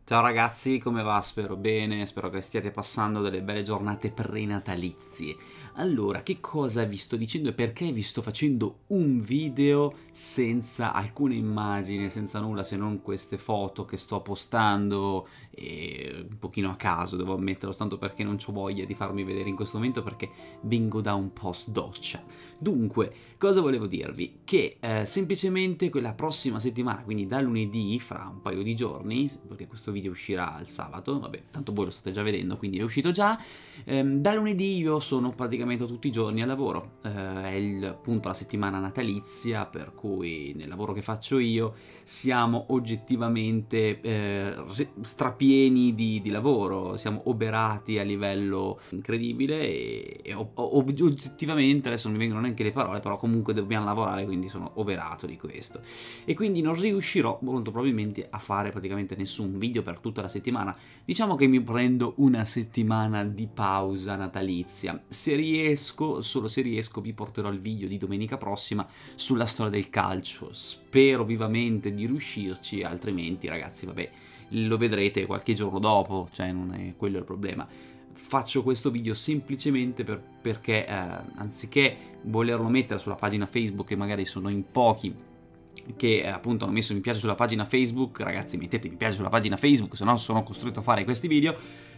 Ciao ragazzi, come va? Spero bene, spero che stiate passando delle belle giornate prenatalizie. Allora, che cosa vi sto dicendo e perché vi sto facendo un video senza alcune immagini, senza nulla se non queste foto che sto postando e un pochino a caso, devo ammetterlo, tanto perché non ho voglia di farmi vedere in questo momento perché vengo da un post doccia. Dunque, cosa volevo dirvi? Che semplicemente quella prossima settimana, quindi da lunedì, fra un paio di giorni, perché questo video uscirà il sabato, vabbè, tanto voi lo state già vedendo, quindi è uscito già, da lunedì io sono praticamente tutti i giorni al lavoro, è appunto la settimana natalizia, per cui nel lavoro che faccio io siamo oggettivamente strapieni di lavoro, siamo oberati a livello incredibile e oggettivamente, adesso non mi vengono neanche le parole, però comunque dobbiamo lavorare, quindi sono oberato di questo. E quindi non riuscirò molto probabilmente a fare praticamente nessun video per tutta la settimana. Diciamo che mi prendo una settimana di pausa natalizia. Se riesco, solo se riesco, vi porterò il video di domenica prossima sulla storia del calcio. Spero vivamente di riuscirci, altrimenti ragazzi, vabbè, lo vedrete qualche giorno dopo, cioè non è quello il problema. Faccio questo video semplicemente perché anziché volerlo mettere sulla pagina Facebook, e magari sono in pochi che appunto hanno messo mi piace sulla pagina Facebook, ragazzi mettete mi piace sulla pagina Facebook, se no sono costretto a fare questi video,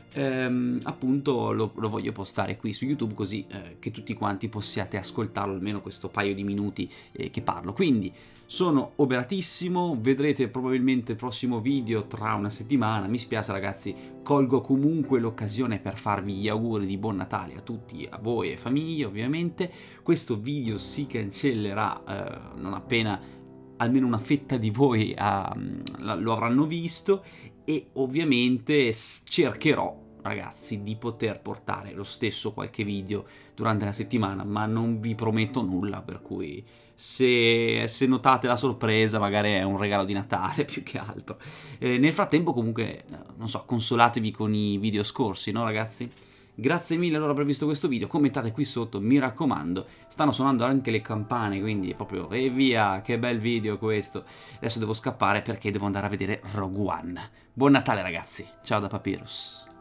appunto lo voglio postare qui su YouTube così che tutti quanti possiate ascoltarlo almeno questo paio di minuti che parlo. Quindi sono oberatissimo, vedrete probabilmente il prossimo video tra una settimana. Mi spiace ragazzi, colgo comunque l'occasione per farvi gli auguri di buon Natale a tutti, a voi e famiglie ovviamente. Questo video si cancellerà non appena almeno una fetta di voi lo avranno visto, e ovviamente cercherò ragazzi di poter portare lo stesso qualche video durante la settimana, ma non vi prometto nulla, per cui se notate la sorpresa magari è un regalo di Natale più che altro. Nel frattempo comunque non so, consolatevi con i video scorsi, no ragazzi? Grazie mille allora per aver visto questo video, commentate qui sotto, mi raccomando. Stanno suonando anche le campane, quindi è proprio e via, che bel video questo. Adesso devo scappare perché devo andare a vedere Rogue One. Buon Natale ragazzi, ciao da Papyrus.